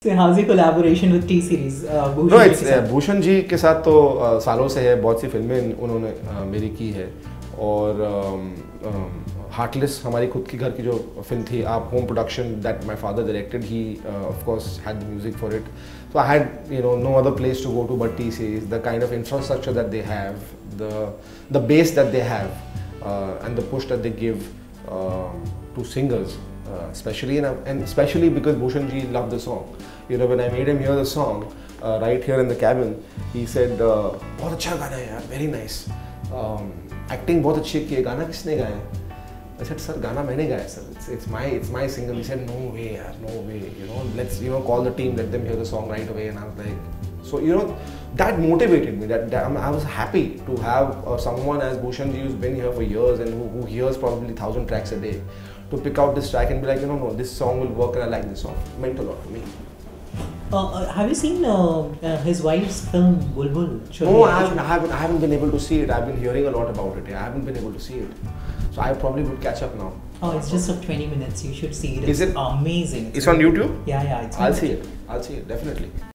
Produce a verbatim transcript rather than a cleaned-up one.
So how's your collaboration with T series? Uh, Bhushan no, it's के साथ? uh, Bhushan ji के साथ तो uh, सालों से है, बहुत सी फिल्में उन्होंने uh, मेरी की है और हार्टलेस um, um, हमारी खुद की घर की जो फिल्म थी, आप home production that my father directed, he of course had the music for it. So I had, you know, no other place to go to but T series. The kind of infrastructure that they have, the the base that they have, uh, and the push that they give uh, to singers, uh, especially in a, and especially because Bhushan ji loved the song. You know, when I made him hear the song uh, right here in the cabin, he said, uh, "बहुत अच्छा गाना है यार, very nice. Um, acting बहुत अच्छी की है, गाना किसने गाया?" I said, "Sir, गाना मैंने गाया sir. It's it's my it's my single." He said, "No way, yaar, no way. You know, let's you know call the team, let them hear the song right away." And I was like, so you know, that motivated me. That, that I was happy to have uh, someone as Bhushan ji who's been here for years and who, who hears probably thousand tracks a day, to pick out this track and be like, you know, no, this song will work and I like this song. It meant a lot to me. Uh, uh, have you seen uh, uh, his wife's film Bulbul? No, I haven't, I haven't. I haven't been able to see it. I've been hearing a lot about it. Yeah, I haven't been able to see it. So I probably would catch up now. Oh, it's just of twenty minutes. You should see it. It's Is it amazing? It's on YouTube. Yeah, yeah. It's I'll see it. I'll see it definitely.